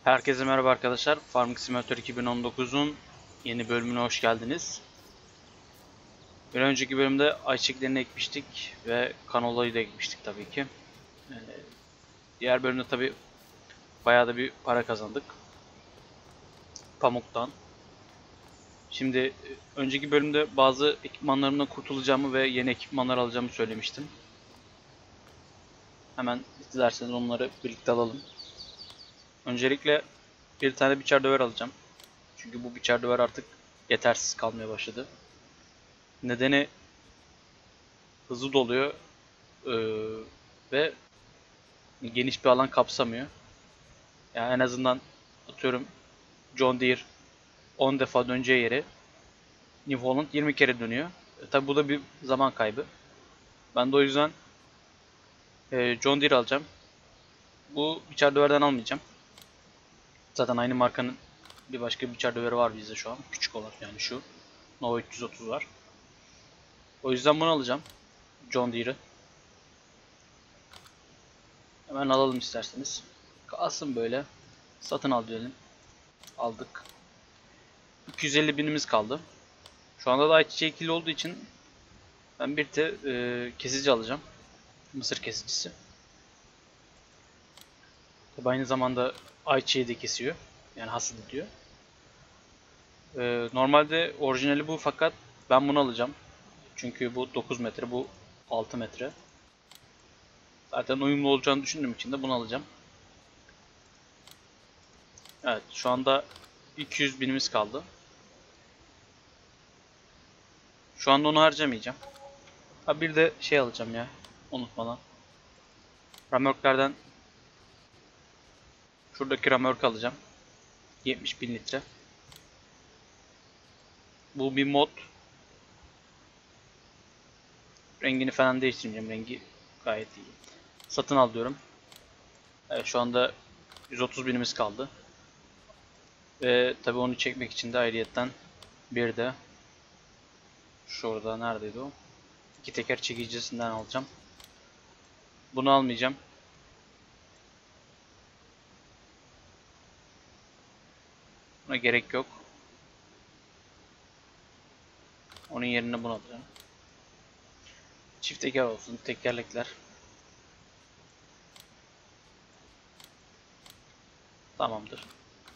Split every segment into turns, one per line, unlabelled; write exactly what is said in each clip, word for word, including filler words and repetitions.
Herkese merhaba arkadaşlar. Farming Simulator iki bin on dokuz'un yeni bölümüne hoş geldiniz. Bir önceki bölümde ayçiçeklerini ekmiştik ve kanolayı da ekmiştik tabii ki. Ee, diğer bölümde tabii bayağı da bir para kazandık. Pamuktan. Şimdi e, önceki bölümde bazı ekipmanlarımdan kurtulacağımı ve yeni ekipmanlar alacağımı söylemiştim. Hemen dilerseniz onları birlikte alalım. Öncelikle bir tane biçer döver alacağım. Çünkü bu biçer döver artık yetersiz kalmaya başladı. Nedeni hızlı doluyor ee, ve geniş bir alan kapsamıyor. Yani en azından atıyorum John Deere on defa döneceği yere New Holland yirmi kere dönüyor. E, tabi bu da bir zaman kaybı. Ben de o yüzden e, John Deere alacağım. Bu biçer döverden almayacağım. Zaten aynı markanın bir başka biçer döveri var bizde şu an. Küçük olan yani şu. Nova üç yüz otuz var. O yüzden bunu alacağım. John Deere'ı. Hemen alalım isterseniz. Kalsın böyle. Satın al diyelim. Aldık. iki yüz elli binimiz kaldı. Şu anda da ayçiçeği ikili olduğu için ben bir de e, kesici alacağım. Mısır kesicisi. Tabi aynı zamanda ayçiçeği de kesiyor. Yani hasat ediyor. E, normalde orijinali bu fakat ben bunu alacağım. Çünkü bu dokuz metre, bu altı metre. Zaten uyumlu olacağını düşündüğüm için de bunu alacağım. Evet, şu anda iki yüz binimiz kaldı. Şu anda onu harcamayacağım. Ha bir de şey alacağım ya, unutmadan. Ramörklerden şuradaki ramörk alacağım. yetmiş bin litre. Bu bir mod. Rengini falan değiştirmeyeceğim. Rengi gayet iyi. Satın al diyorum. Evet, şu anda yüz otuz binimiz kaldı. Ve tabii onu çekmek için de ayrıyetten bir de şurada neredeydi o? İki teker çekicisinden alacağım. Bunu almayacağım. Buna gerek yok. Onun yerine bunu alacağım. Çift teker olsun. Tekerlekler. Tamamdır.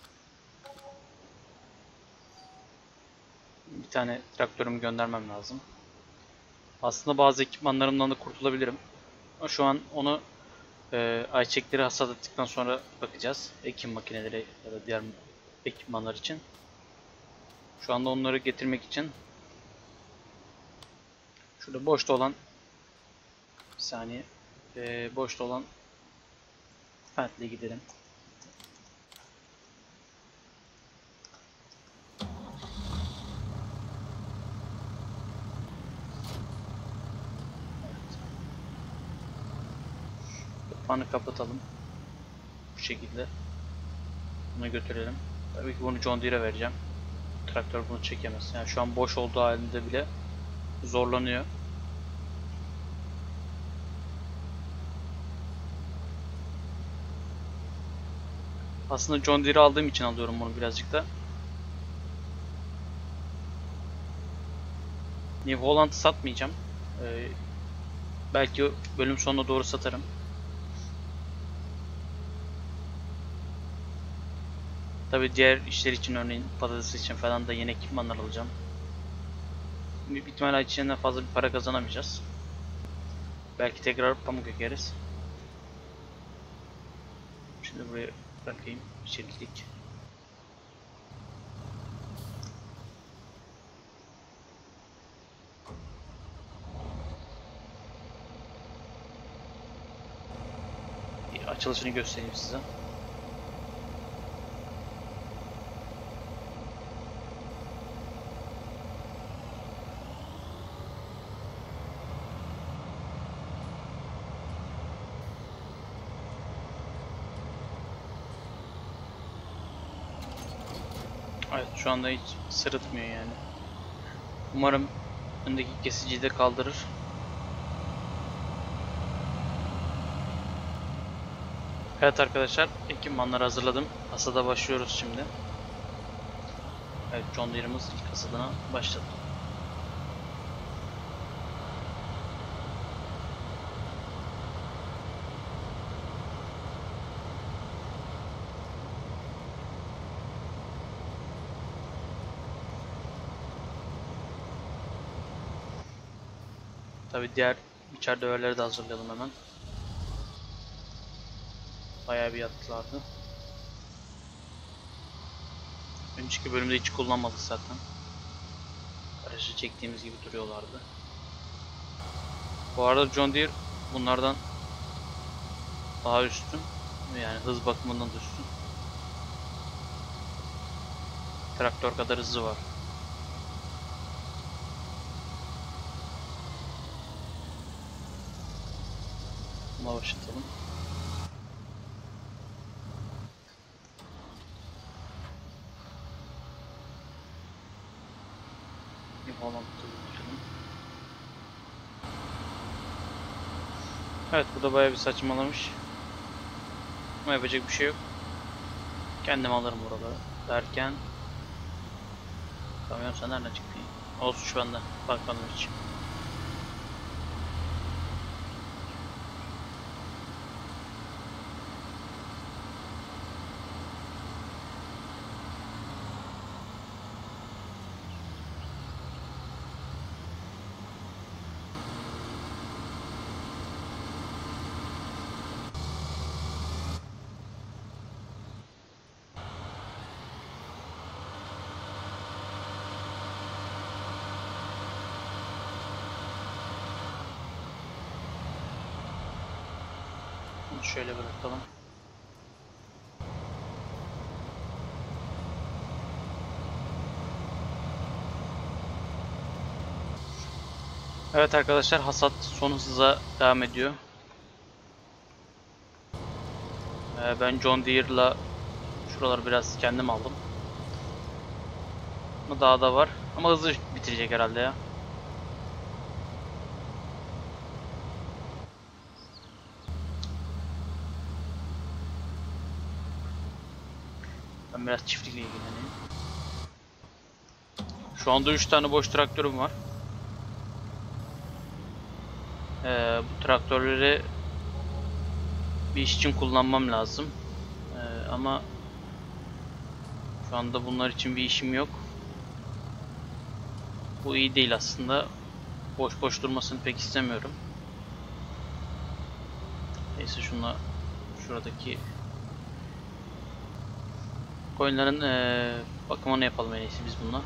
Bir tane traktörümü göndermem lazım. Aslında bazı ekipmanlarımdan da kurtulabilirim. Ama şu an onu e, ayçiçekleri hasat ettikten sonra bakacağız. Ekim makineleri ya da diğer ekipmanlar için. Şu anda onları getirmek için şurada boşta olan bir saniye e, boşta olan Fentley'e gidelim. Kapağını kapatalım. Bu şekilde. Bunu götürelim. Tabii ki bunu John Deere'e vereceğim. Traktör bunu çekemez. Yani şu an boş olduğu halinde bile zorlanıyor. Aslında John Deere aldığım için alıyorum bunu birazcık da. New Holland'ı satmayacağım. Ee, belki bölüm sonuna doğru satarım. Tabii diğer işler için, örneğin patates için falan da yeni ekipmanlar alacağım. Büyük ihtimalle ayçiçeğinden fazla bir para kazanamayacağız. Belki tekrar pamuk ekeriz. Şimdi buraya bırakayım şimdilik. Bir açılışını göstereyim size. Evet, şu anda hiç sırıtmıyor yani. Umarım öndeki kesiciyi de kaldırır. Evet arkadaşlar, ekipmanları hazırladım. Hasada başlıyoruz şimdi. Evet, John Deere'ımız ilk hasadına başladı. Tabi diğer biçer döverleri de hazırlayalım hemen. Bayağı bir yattılardı. Önceki bölümde hiç kullanmadık zaten. Aracı çektiğimiz gibi duruyorlardı. Bu arada John Deere bunlardan daha üstün. Yani hız bakımından da üstün. Traktör kadar hızı var. Buna başlatalım. Bir bağlantı buluşturalım. Evet, bu da bayağı bir saçmalamış. Ama yapacak bir şey yok. Kendim alırım buraları derken kamyon sen nereden çıktın? Olsun, şu anda bakmadım hiç. Bunu şöyle bırakalım. Evet arkadaşlar, hasat son hıza devam ediyor. Ee, ben John Deere'la şuraları biraz kendim aldım. Ama daha da var. Ama hızlı bitirecek herhalde ya. Ben biraz çiftlikle ilgileneyim. Şu anda üç tane boş traktörüm var. Ee, bu traktörleri bir iş için kullanmam lazım. Ee, ama şu anda bunlar için bir işim yok. Bu iyi değil aslında. Boş boş durmasını pek istemiyorum. Neyse, şunla şuradaki koyunların ee, bakımını yapalım en iyisi biz bununla.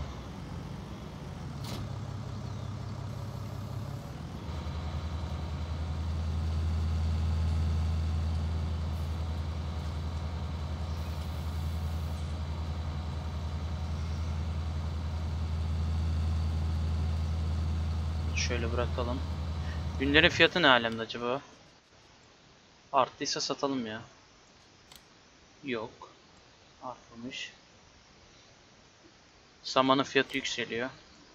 Şöyle bırakalım. Günlerin fiyatı ne alemde acaba? Arttıysa satalım ya. Yok. Artmamış. Samanın fiyatı yükseliyor.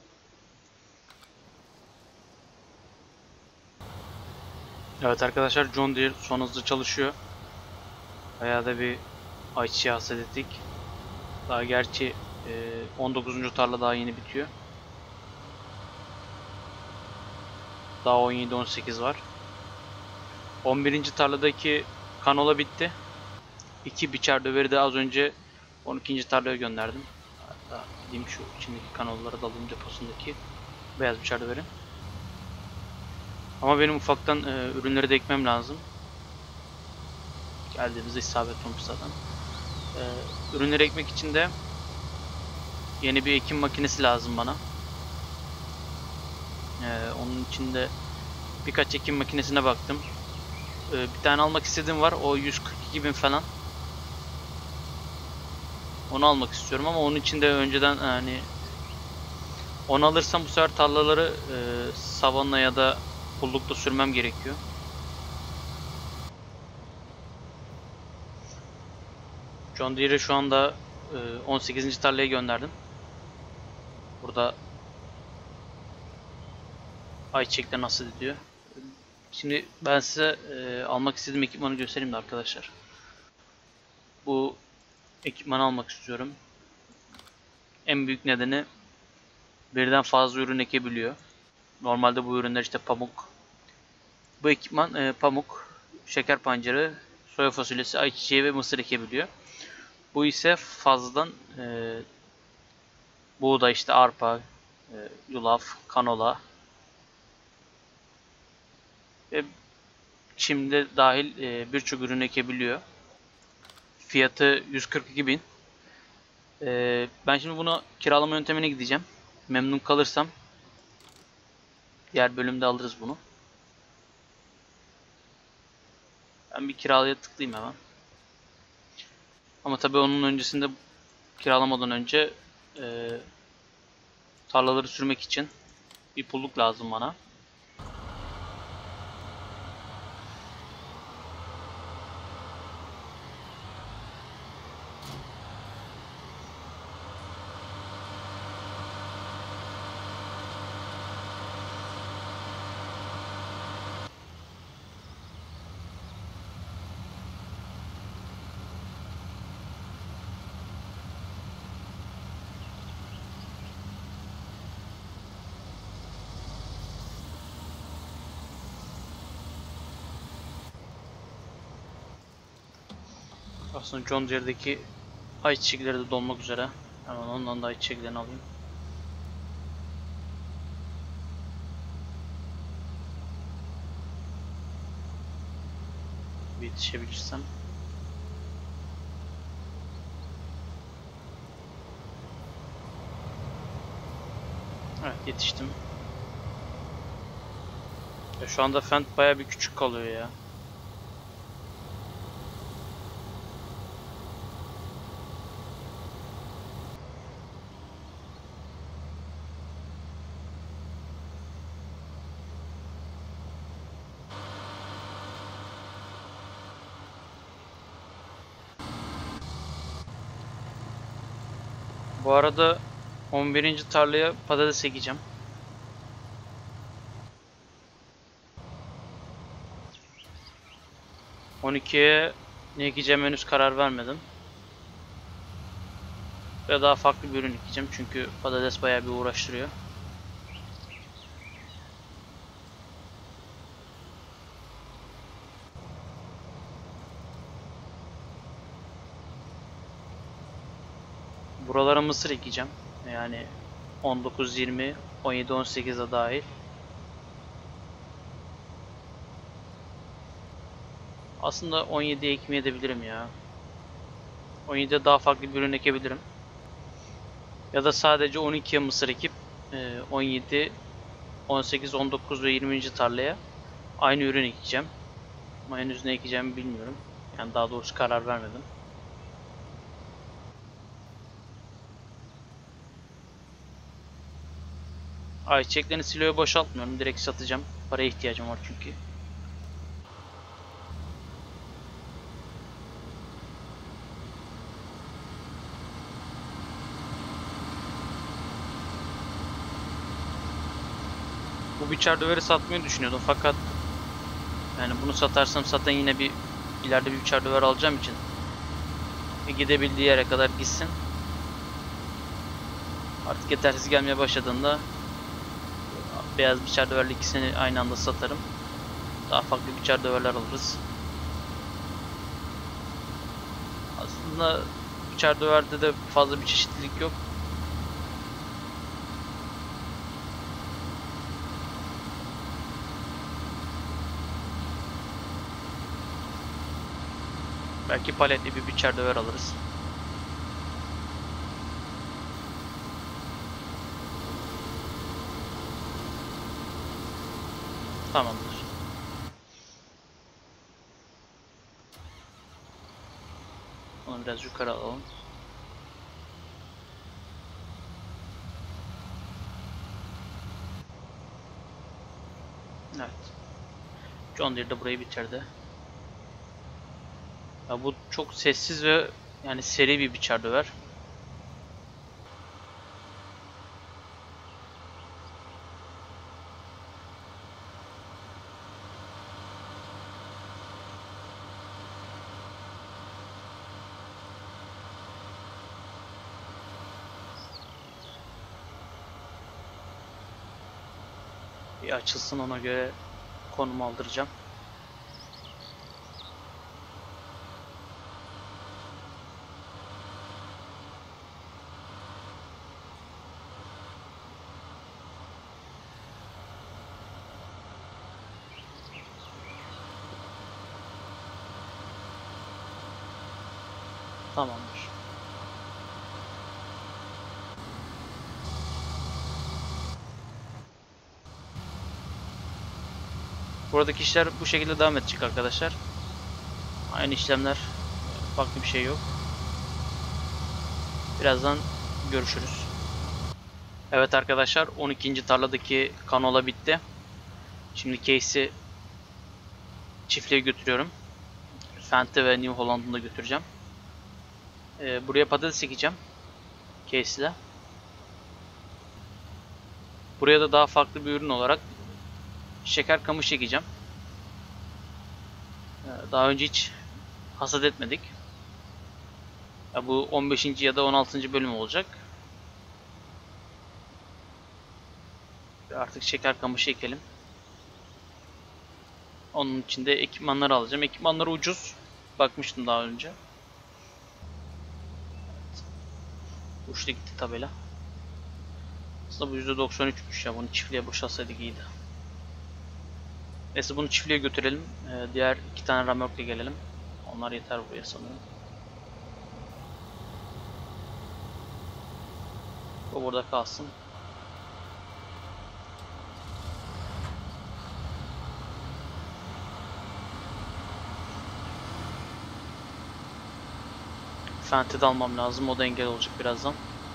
Evet arkadaşlar, John Deere son hızlı çalışıyor. Bayağı da bir ayçiçeği hasat ettik. Daha gerçi on dokuzuncu tarla daha yeni bitiyor. Daha on yedi on sekiz var. on birinci tarladaki kanola bitti. İki biçer döveri de az önce on ikinci tarlaya gönderdim. Hatta gideyim şu içindeki kanolları da alayım, deposundaki beyaz biçer döveri. Ama benim ufaktan e, ürünleri de ekmem lazım. Geldiğimizde isabet olmuş zaten. E, ürünleri ekmek için de yeni bir ekim makinesi lazım bana. E, onun için de birkaç ekim makinesine baktım. E, bir tane almak istediğim var. O yüz kırk iki bin falan. Onu almak istiyorum ama onun için de önceden hani onu alırsam bu sefer tarlaları e, savanla ya da pullukla sürmem gerekiyor. John Deere'i şu anda e, on sekizinci tarlaya gönderdim. Burada ayçiçekler nasıl ediyor. Şimdi ben size e, almak istediğim ekipmanı göstereyim de arkadaşlar. bu ekipmanı almak istiyorum. En büyük nedeni birden fazla ürün ekebiliyor. Normalde bu ürünler işte pamuk. Bu ekipman e, pamuk, şeker pancarı, soya fasulyesi, ayçiçeği ve mısır ekebiliyor. Bu ise fazladan e, buğday, işte arpa, e, yulaf, kanola ve çimde dahil e, birçok ürün ekebiliyor. Fiyatı yüz kırk iki bin. E, ben şimdi bunu kiralama yöntemine gideceğim. Memnun kalırsam diğer bölümde alırız bunu. Ben bir kiralaya tıklayayım hemen. Ama tabii onun öncesinde, kiralamadan önce e, tarlaları sürmek için bir pulluk lazım bana. Aslında John Deere'deki ayçiçekleri de dolmak üzere. Hemen ondan da ayçiçeklerini alayım. Bir yetişebilirsem. Evet, yetiştim. Ya şu anda Fendt bayağı bir küçük kalıyor ya. Bu arada on birinci tarlaya patates ekeceğim. on ikiye ne ekeceğim henüz karar vermedim. Ve daha farklı bir ürün ekeceğim çünkü patates bayağı bir uğraştırıyor. Buralara mısır ekeceğim. Yani on dokuz, yirmi, on yedi, on sekize dahil. Aslında on yediye ekmeği edebilirim ya. on yedide daha farklı bir ürün ekebilirim. Ya da sadece on ikiye mısır ekip on yedi, on sekiz, on dokuz ve yirminci tarlaya aynı ürün ekeceğim. Ama henüz ne ekeceğimi bilmiyorum. Yani daha doğrusu karar vermedim. Ayçiçeklerini siloya boşaltmıyorum. Direkt satacağım. Paraya ihtiyacım var çünkü. Bu biçer döveri satmayı düşünüyordum fakat yani bunu satarsam zaten yine bir ileride bir biçer döver alacağım için e, gidebildiği yere kadar gitsin. Artık yetersiz gelmeye başladığında beyaz biçer döverli ikisini aynı anda satarım. Daha farklı biçer döverler alırız. Aslında biçer döverde de fazla bir çeşitlilik yok. Belki paletli bir biçer döver alırız. Tamamdır. Onu biraz yukarı alalım. Evet. John Deere de burayı bitirdi. Ya bu çok sessiz ve yani seri bir biçer döver. Bir açılsın, ona göre konum aldıracağım. Tamamdır. Buradaki işler bu şekilde devam edecek arkadaşlar. Aynı işlemler, farklı bir şey yok. Birazdan görüşürüz. Evet arkadaşlar, on ikinci tarladaki kanola bitti. Şimdi case'i çiftliğe götürüyorum. Fenty ve New Holland'ı da götüreceğim. Ee, buraya patates ekeceğim case ile. Buraya da daha farklı bir ürün olarak şeker kamışı ekeceğim. Ee, daha önce hiç hasat etmedik. Ya bu on beşinci ya da on altıncı bölüm olacak. Artık şeker kamışı ekelim. Onun için de ekipmanları alacağım. Ekipmanları ucuz. Bakmıştım daha önce. Uçtu gitti tabela. Aslında bu yüzde doksan üçmüş ya. Bunu çiftliğe boşaltsaydık iyiydi. Neyse, bunu çiftliğe götürelim. Ee, diğer iki tane ramörkle gelelim. Onlar yeter buraya sanırım. Bu burada kalsın. Fenty'de almam lazım. O da engel olacak birazdan.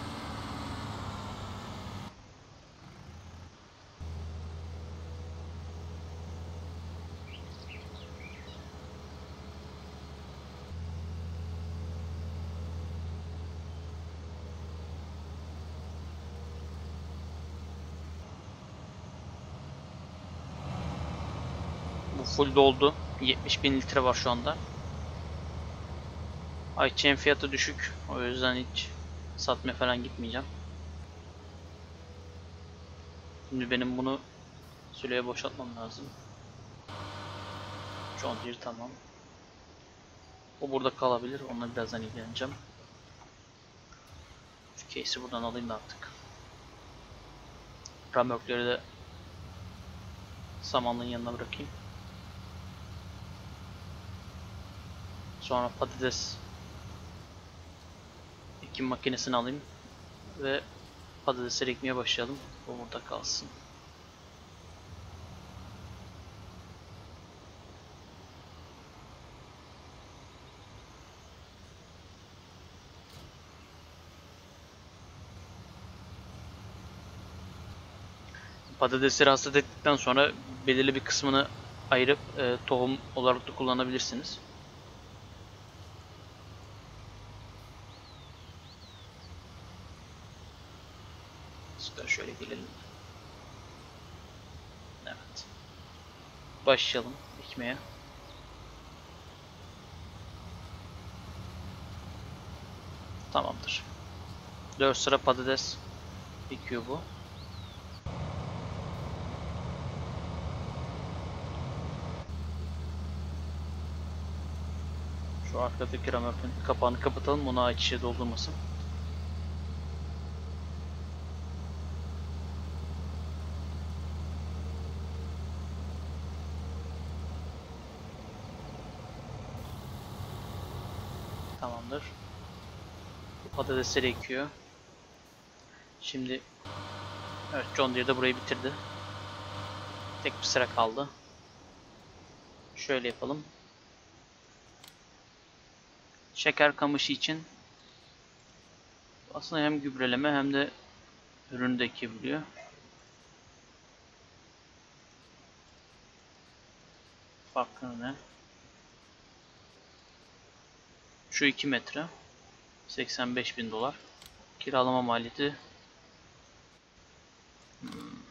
Bu full doldu. yetmiş bin litre var şu anda. Ayçiçeğin fiyatı düşük. O yüzden hiç satmaya falan gitmeyeceğim. Şimdi benim bunu süleye boşaltmam lazım. John Deere tamam. O burada kalabilir. Onunla birazdan ilgileneceğim. Şu case'i buradan alayım da artık. Ramörkleri de samanlığın yanına bırakayım. Sonra patates ekim makinesini alayım ve patatesleri ekmeye başlayalım. O burada kalsın. Patatesleri hasat ettikten sonra belirli bir kısmını ayırıp e, tohum olarak da kullanabilirsiniz. Şöyle gelelim. Evet. Başlayalım ekmeye. Tamamdır. dört sıra patates ekiyor bu. Şu arkadaki ramörkün kapağını kapatalım, ona ait şişe doldurmasın. Tamamdır. Bu patatesleri ekiyor. Şimdi evet, John Deere de burayı bitirdi. Tek bir sıra kaldı. Şöyle yapalım. Şeker kamışı için aslında hem gübreleme hem de ürünü de ekebiliyor. Farkı ne? Şu iki metre. seksen beş bin dolar. Kiralama maliyeti hmm.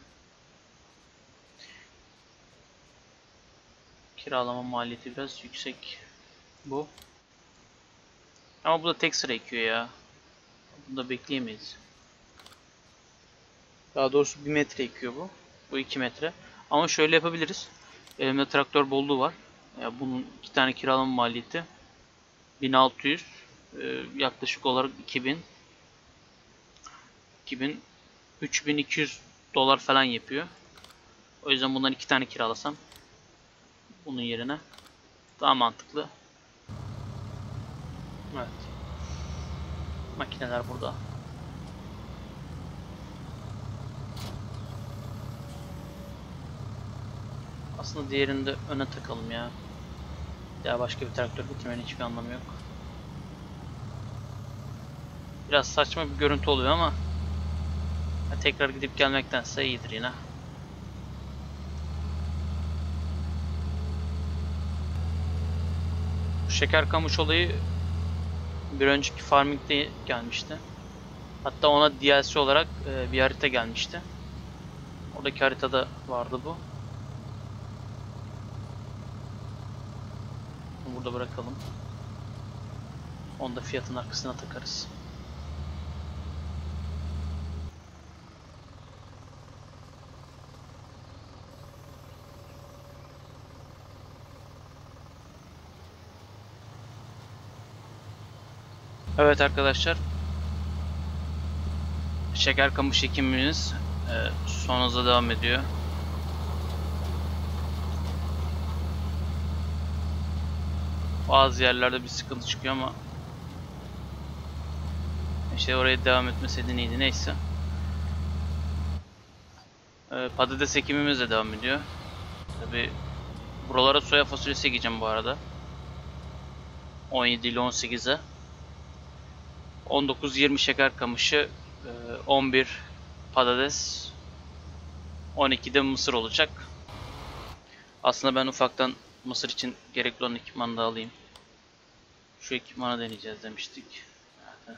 Kiralama maliyeti biraz yüksek bu. Ama bu da tek sıra ekiyor ya. Bunu da bekleyemeyiz. Daha doğrusu bir metre ekiyor bu. Bu iki metre. Ama şöyle yapabiliriz. Elimde traktör bolluğu var. Ya bunun iki tane kiralama maliyeti bin altı yüz, e, yaklaşık olarak iki bin, iki bin, üç bin iki yüz dolar falan yapıyor. O yüzden bundan iki tane kiralasam bunun yerine daha mantıklı. Evet. Makineler burada. Aslında diğerini de öne takalım ya. Ya başka bir traktör getirmenin hiçbir anlamı yok. Biraz saçma bir görüntü oluyor ama ya tekrar gidip gelmektense iyidir yine. Bu şeker kamış olayı bir önceki farming'de gelmişti. Hatta ona D L C olarak bir harita gelmişti. Oradaki haritada vardı bu. Bunu burada bırakalım. Onu da fiyatın arkasına takarız. Evet arkadaşlar. Şeker kamış ekimimiz e, son hızla devam ediyor. Bazı yerlerde bir sıkıntı çıkıyor ama işte oraya devam etmeseydi iyiydi, neyse. E, patates ekimimiz de devam ediyor. Tabi buralara soya fasulyesi ekeceğim bu arada. on yedi ile on sekize. on dokuz yirmi şeker kamışı, on bir patates, on iki de mısır olacak. Aslında ben ufaktan mısır için gerekli olan ekipmanı da alayım. Şu ekipmanı deneyeceğiz demiştik. Evet.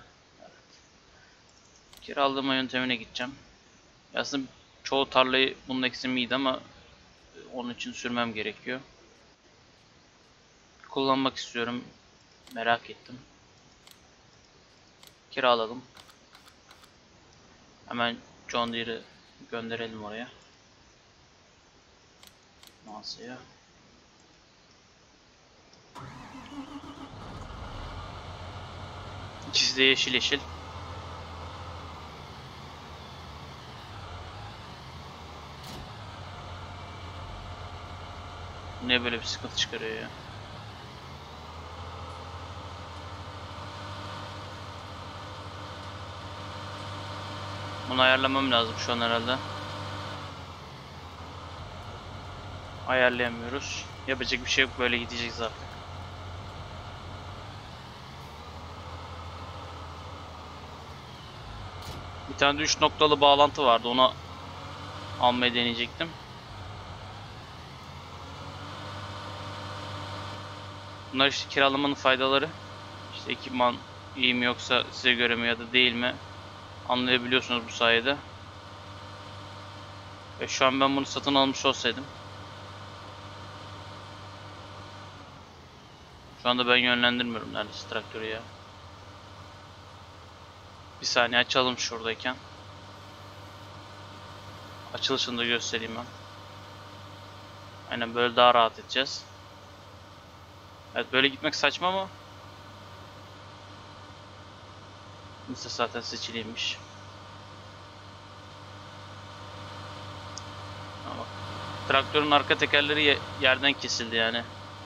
Kiralama yöntemine gideceğim. Aslında çoğu tarlayı bunun eksimiydi ama onun için sürmem gerekiyor. Kullanmak istiyorum. Merak ettim. Kiraladım. Hemen John Deere'i gönderelim oraya. Masaya. İkisi de yeşil yeşil. Niye böyle bir sıkıntı çıkarıyor ya? Bunu ayarlamam lazım şu an herhalde. Ayarlayamıyoruz. Yapacak bir şey yok, böyle gideceğiz artık. Bir tane de üç noktalı bağlantı vardı, onu almayı deneyecektim. Bunlar işte kiralamanın faydaları. İşte ekipman iyi mi yoksa size göre mi ya da değil mi anlayabiliyorsunuz bu sayede. Ve şu an ben bunu satın almış olsaydım, şu anda ben yönlendirmiyorum neredeyse traktörü ya. Bir saniye açalım şuradayken. Açılışını da göstereyim ben. Aynen, böyle daha rahat edeceğiz. Evet, böyle gitmek saçma ama Neyse, zaten seçiliymiş. Ama bak, traktörün arka tekerleri yerden kesildi yani.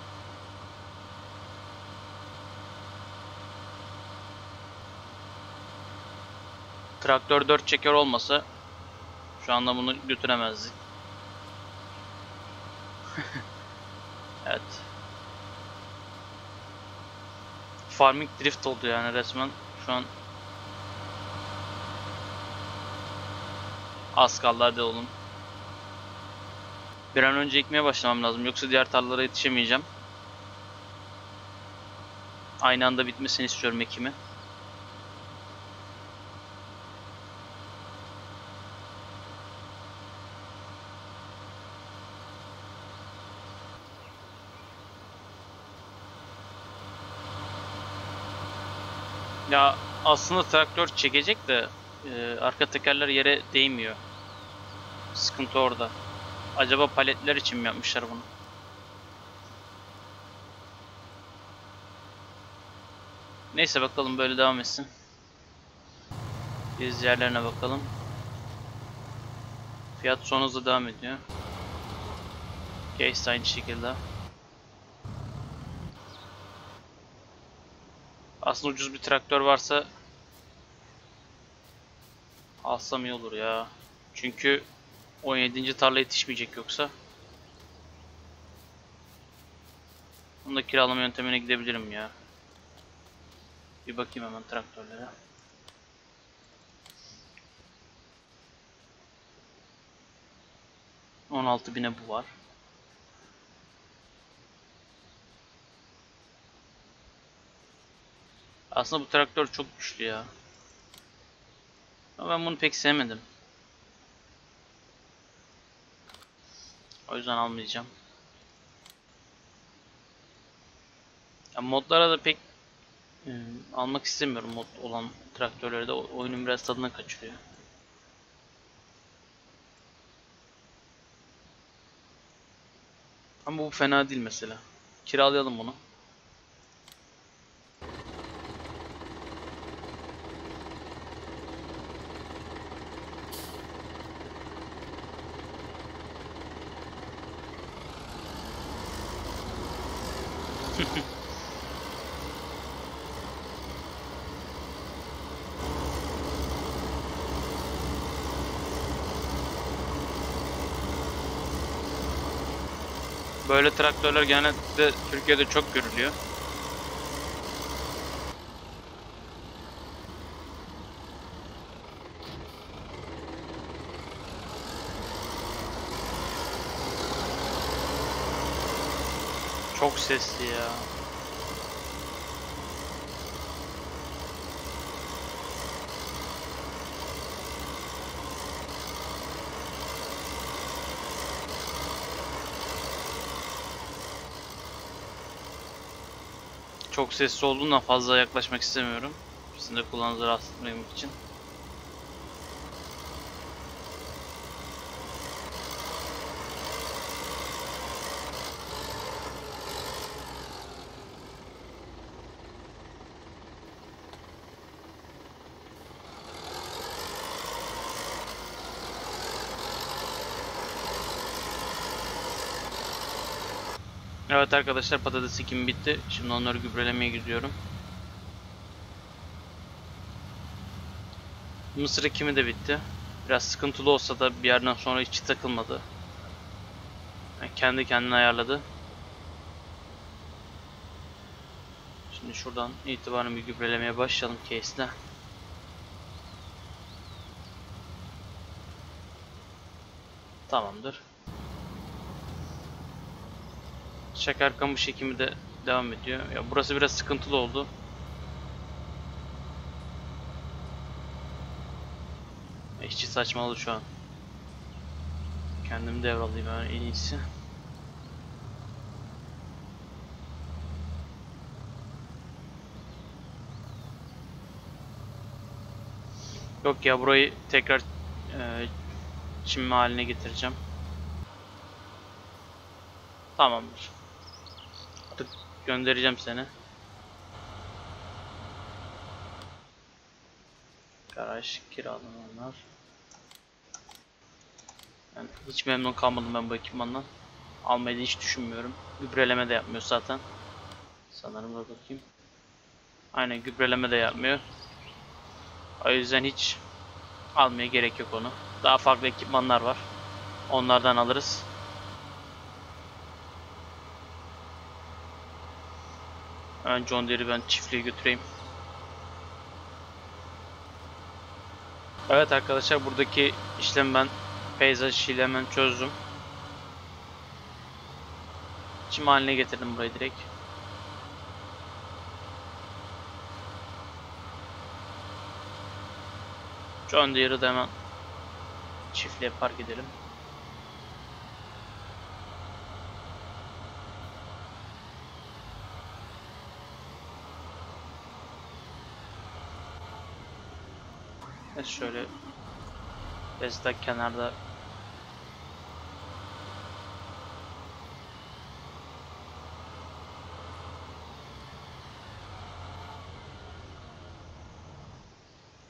Traktör dört çeker olmasa şu anda bunu götüremezdik. Evet. Farming drift oldu yani resmen. Şu an az kaldı, hadi oğlum. Bir an önce ekmeye başlamam lazım, yoksa diğer tarlalara yetişemeyeceğim. Aynı anda bitmesini istiyorum ekimi. Ya aslında traktör çekecek de e, arka tekerler yere değmiyor. Sıkıntı orada. Acaba paletler için mi yapmışlar bunu? Neyse bakalım, böyle devam etsin. Biz yerlerine bakalım. Fiyat son hızla devam ediyor. Case aynı şekilde. Aslında ucuz bir traktör varsa alsam iyi olur ya. Çünkü on yedinci tarla yetişmeyecek yoksa. Bunu da kiralama yöntemine gidebilirim ya. Bir bakayım hemen traktörlere. on altı bine bu var. Aslında bu traktör çok güçlü ya. Ama ben bunu pek sevmedim. O yüzden almayacağım. Ya modlara da pek e, almak istemiyorum, mod olan traktörleri de oyunun biraz tadına kaçırıyor. Ama bu fena değil mesela. Kiralayalım bunu. Böyle traktörler genellikle Türkiye'de çok görülüyor. Çok sesli ya. Çok sesli olduğundan fazla yaklaşmak istemiyorum. Sizin de kulağınızı rahatsız etmemek için. Evet arkadaşlar, patates ekimi bitti. Şimdi onları gübrelemeye gidiyorum. Mısır ekimi de bitti. Biraz sıkıntılı olsa da bir yerden sonra hiç takılmadı. Yani kendi kendine ayarladı. Şimdi şuradan itibaren bir gübrelemeye başlayalım case'le. Tamamdır. Şeker kamış ekimi de devam ediyor. Ya burası biraz sıkıntılı oldu. İşçi saçmaladı şu an. Kendimi devralayayım yani en iyisi. Yok ya, burayı tekrar e, çim haline getireceğim. Tamamdır. Artık göndereceğim seni. Garaj kiralamalar. Yani hiç memnun kalmadım ben bu ekipmandan. Almayı da hiç düşünmüyorum. Gübreleme de yapmıyor zaten. Sanırım da bakayım. Aynen, gübreleme de yapmıyor. O yüzden hiç almaya gerek yok onu. Daha farklı ekipmanlar var. Onlardan alırız. Hemen John Deere'i ben çiftliğe götüreyim. Evet arkadaşlar, buradaki işlemi ben peyzaj işiyle hemen çözdüm. Çim haline getirdim burayı direkt. John Deere'ı da hemen çiftliğe park edelim. Evet, şöyle destek kenarda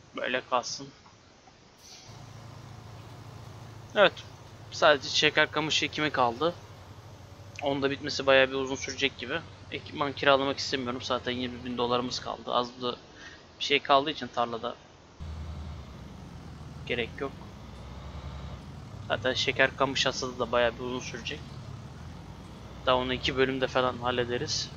Böyle kalsın. Evet. Sadece şeker kamışı ekimi kaldı. Onun da bitmesi bayağı bir uzun sürecek gibi. Ekipman kiralamak istemiyorum. Zaten yirmi bin dolarımız kaldı. Az da bir şey kaldığı için tarlada gerek yok. Zaten şeker kamış hasadı da bayağı bir uzun sürecek. Daha onu iki bölümde falan hallederiz.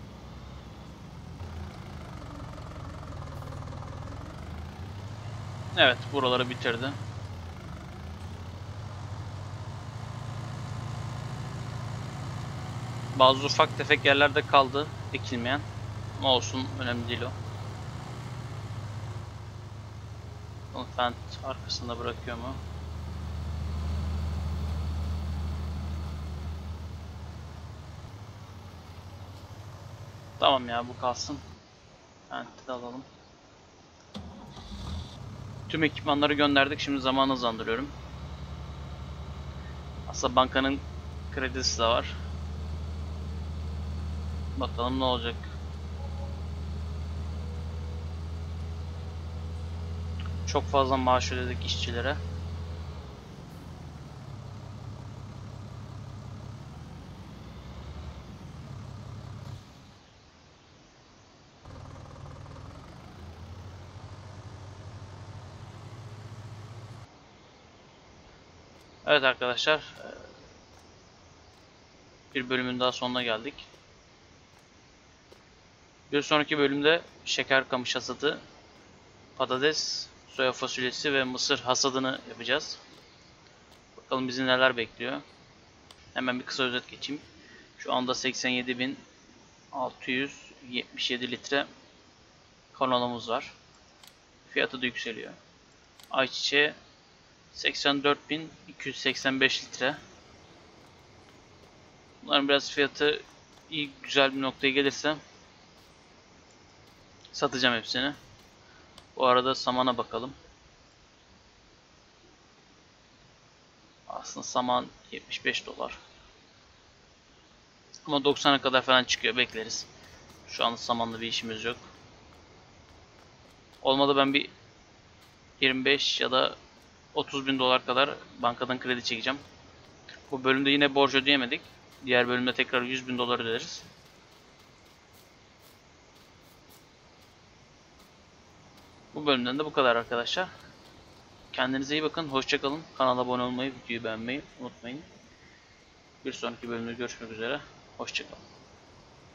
Evet, buraları bitirdi. Bazı ufak tefek yerlerde kaldı ekilmeyen. Ama olsun, önemli değil o. Onu Fent arkasında bırakıyor mu? Tamam ya, bu kalsın. Fent'i de alalım. Tüm ekipmanları gönderdik. Şimdi zamanı hızlandırıyorum. Aslında bankanın kredisi de var. Bakalım ne olacak. Çok fazla maaş ödedik işçilere. Evet arkadaşlar. Bir bölümün daha sonuna geldik. Bir sonraki bölümde şeker kamış hasadı, patates, soya fasulyesi ve mısır hasadını yapacağız. Bakalım bizi neler bekliyor. Hemen bir kısa özet geçeyim. Şu anda seksen yedi bin altı yüz yetmiş yedi litre kanalımız var. Fiyatı da yükseliyor. Ayçiçeği seksen dört bin iki yüz seksen beş litre. Bunların biraz fiyatı iyi, güzel bir noktaya gelirse satacağım hepsini. Bu arada samana bakalım. Aslında saman yetmiş beş dolar. Ama doksana kadar falan çıkıyor, bekleriz. Şu an samanlı bir işimiz yok. Olmadı ben bir yirmi beş ya da otuz bin dolar kadar bankadan kredi çekeceğim. Bu bölümde yine borç ödeyemedik. Diğer bölümde tekrar yüz bin dolar öderiz. Bu bölümden de bu kadar arkadaşlar. Kendinize iyi bakın. Hoşça kalın. Kanala abone olmayı, videoyu beğenmeyi unutmayın. Bir sonraki bölümde görüşmek üzere. Hoşça kalın.